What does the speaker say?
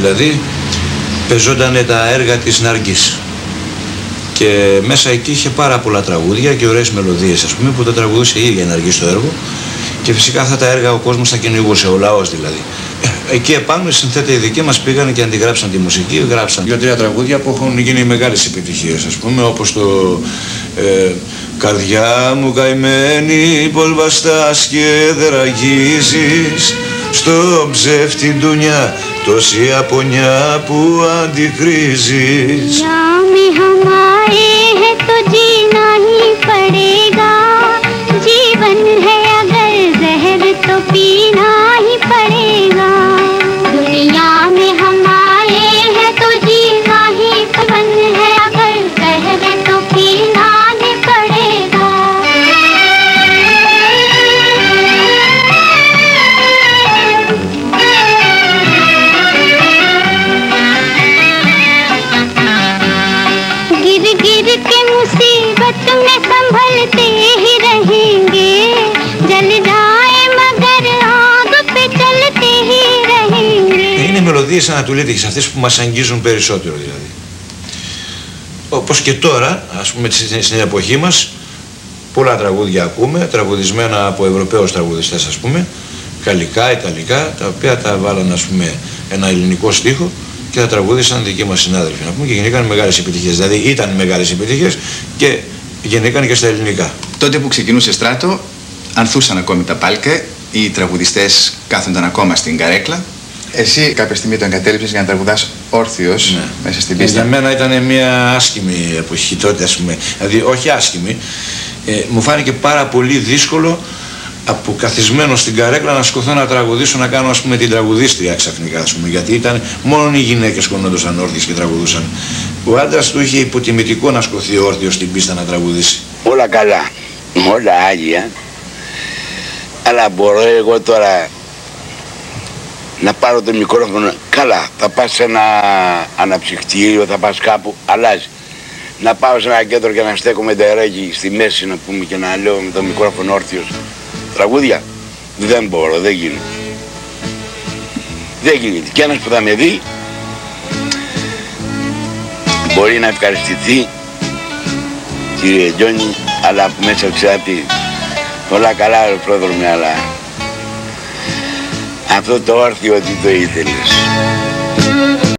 Δηλαδή πεζόντανε τα έργα της Ναργκής και μέσα εκεί είχε πάρα πολλά τραγούδια και ωραίες μελωδίες, ας πούμε, που τα τραγουδούσε η ίδια η Ναργκή στο έργο, και φυσικά αυτά τα έργα ο κόσμος τα κυνηγούσε, ο λαός δηλαδή. Εκεί επάνω οι συνθέτες οι δικοί μας πήγαν και αντιγράψαν τη μουσική, γράψαν 2-3 τραγούδια που έχουν γίνει μεγάλες επιτυχίες, ας πούμε, όπως το «Καρδιά μου καημένη, πολβαστάς και δεν ραγίζεις, στο ψεύτη ντουνιά τόση απονιά που αντικρίζεις». Είναι μελωδίες ανατολίτικες αυτές που μας αγγίζουν περισσότερο δηλαδή. Όπως και τώρα, ας πούμε στην εποχή μας, πολλά τραγούδια ακούμε, τραγουδισμένα από Ευρωπαίους τραγουδιστές, ας πούμε, γαλλικά, ιταλικά, τα οποία τα βάλαν, ας πούμε, ένα ελληνικό στίχο και τα τραγούδισαν δικοί μας συνάδελφοι, να πούμε, και γεννήκαν μεγάλες επιτυχίες. Δηλαδή ήταν μεγάλες επιτυχίες και γεννήκαν και στα ελληνικά. Τότε που ξεκινούσε Στράτο, ανθούσαν ακόμη τα πάλκα, οι τραγουδιστές κάθονταν ακόμα στην καρέκλα. Εσύ κάποια στιγμή το εγκατέλειψες για να τραγουδάς όρθιος, ναι, μέσα στην πίστα. Για μένα ήταν μια άσχημη εποχή τότε, ας πούμε. Δηλαδή, όχι άσχημη, μου φάνηκε πάρα πολύ δύσκολο από καθισμένο στην καρέκλα να σηκωθώ να τραγουδήσω, να κάνω, ας πούμε, την τραγουδίστρια ξαφνικά, ας πούμε, γιατί ήταν μόνο οι γυναίκες κονόντουσαν όρθιες και τραγουδούσαν. Ο άντρας του είχε υποτιμητικό να σκοθεί όρθιος στην πίστα να τραγουδήσει. Όλα καλά, όλα άγια, αλλά μπορώ εγώ τώρα να πάρω το μικρόφωνο? Καλά, θα πας σε ένα αναψυκτήριο, θα πας κάπου, αλλάζει. Να πάω σε ένα κέντρο και να στέκομαι τεράκι στη μέση, να πούμε, και να λέω με το μικρόφωνο όρθιος τραγούδια. Δεν μπορώ, δεν γίνεται. Δεν γίνεται. Και ένας που θα με δει μπορεί να ευχαριστηθεί, κύριε Τζόνι, αλλά από μέσα ξέρετε, όλα καλά ρε πρόδρομε, αλλά αυτό το όρθιο τι το ήθελες?